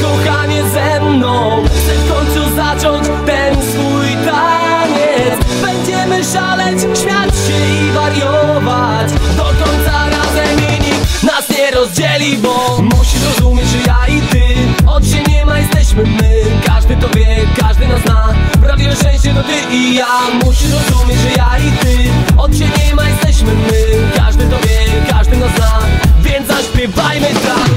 kochanie, ze mną. Chcę w końcu zacząć ten swój taniec. Będziemy szaleć, śmiać się i wariować do końca razem i nikt nas nie rozdzieli. Bo musisz rozumieć, że ja i ty od się nie ma, jesteśmy my. Każdy to wie, każdy nas zna. Prawdziwe szczęście to ty i ja. Musisz rozumieć, że ja i ty od się nie ma, jesteśmy my. Każdy to wie, każdy nas zna. Więc zaśpiewajmy tak.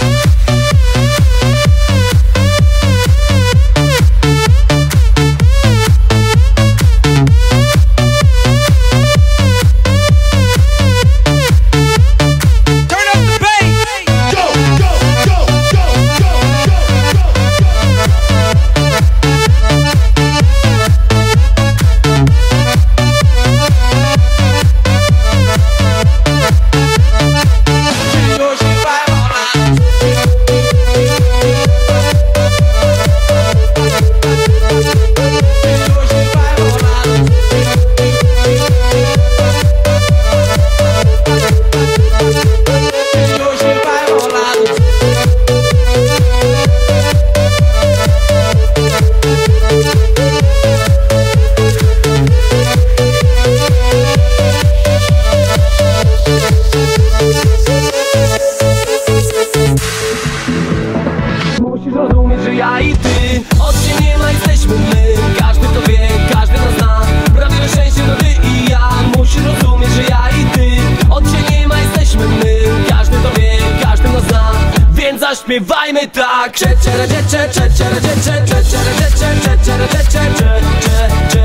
Musisz rozumieć, że ja i ty od się nie ma, jesteśmy my. Każdy to wie, każdy nas zna. Prawdziwe szczęście to ty i ja. Musisz rozumieć, że ja i ty od się nie ma, jesteśmy my. Każdy to wie, każdy nas zna. Więc zaśpiewajmy tak.